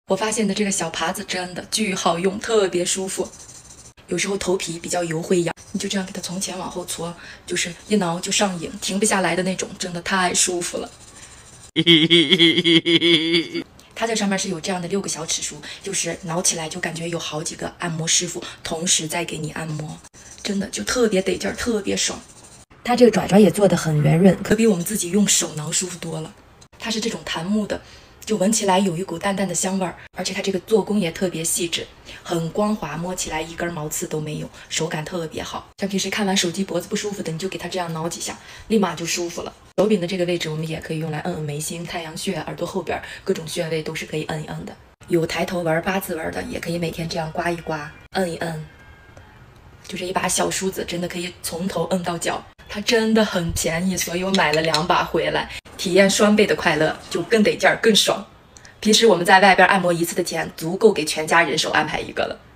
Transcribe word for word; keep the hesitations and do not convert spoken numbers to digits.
我发现的这个小耙子真的巨好用，特别舒服。有时候头皮比较油会痒，你就这样给它从前往后搓，就是一挠就上瘾，停不下来的那种，真的太舒服了。它这上面是有这样的六个小齿梳，就是挠起来就感觉有好几个按摩师傅同时在给你按摩，真的就特别得劲儿，特别爽。它这个爪爪也做得很圆润，可比我们自己用手挠舒服多了。它是这种檀木的，就闻起来有一股淡淡的香味儿，而且它这个做工也特别细致，很光滑，摸起来一根毛刺都没有，手感特别好。像平时看完手机脖子不舒服的，你就给它这样挠几下，立马就舒服了。手柄的这个位置我们也可以用来摁摁眉心、太阳穴、耳朵后边各种穴位都是可以摁一摁的。有抬头纹、八字纹的，也可以每天这样刮一刮、摁一摁。就这一把小梳子，真的可以从头摁到脚。它真的很便宜，所以我买了两把回来，体验双倍的快乐，就更得劲儿、更爽。平时我们在外边按摩一次的钱，足够给全家人手安排一个了。